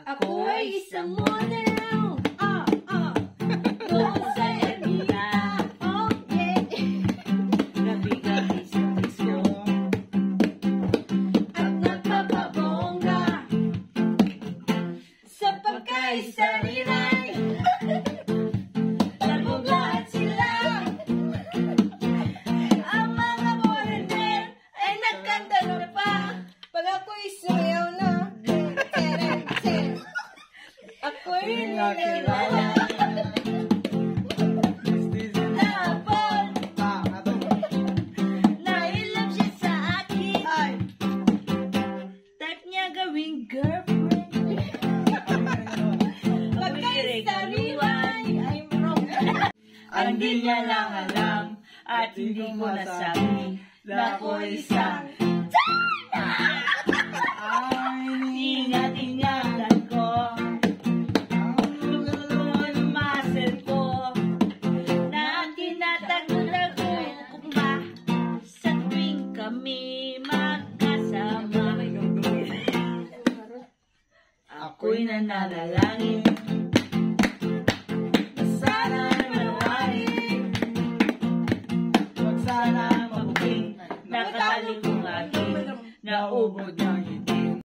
Ako ay isang model. Doon sa Ermita. Oh, yeah. Gabi-gabi sa disco. At nagpapabongga. Sa pagkaisa-rinay. Talbog lahat sila. Ang mga foreigner ay nagkanta na pa. Pag ako'y sumayaw na. Ako'y nilala. Tapon. Nailam siya sa akin. Type niya gawing girlfriend. Pagkaisa-riway ay wrong. Ang di niya lang alam at hindi ko nasabi na ako'y isang China. Ingat-ingatan ko. Ako'y nananalangin na sana manawarin. Huwag sana mabuking nakatali kong aking naubod na